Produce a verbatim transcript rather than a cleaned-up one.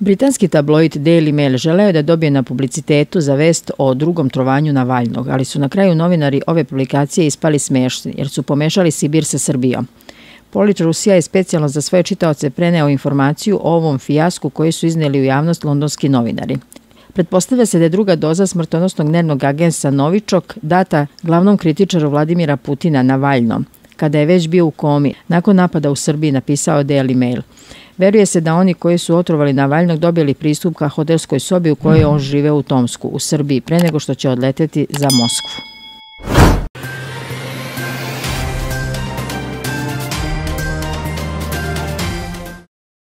Britanski tabloid Daily Mail želeo je da dobije na publicitetu za vest o drugom trovanju Navalnog, ali su na kraju novinari ove publikacije ispali smešni jer su pomešali Sibir sa Srbijom. Polit Rusija je specijalno za svoje čitaoce preneo informaciju o ovom fijasku koji su izneli u javnost londonski novinari. Pretpostavlja se da je druga doza smrtonosnog nervnog agensa Novičok data glavnom kritičaru Vladimira Putina Navalnom, kada je već bio u komi, nakon napada u Srbiji, napisao Daily Mail. Veruje se da oni koji su otrovali Navalnog dobili pristup ka hotelskoj sobi u kojoj on žive u Tomsku, u Srbiji, pre nego što će odleteti za Moskvu.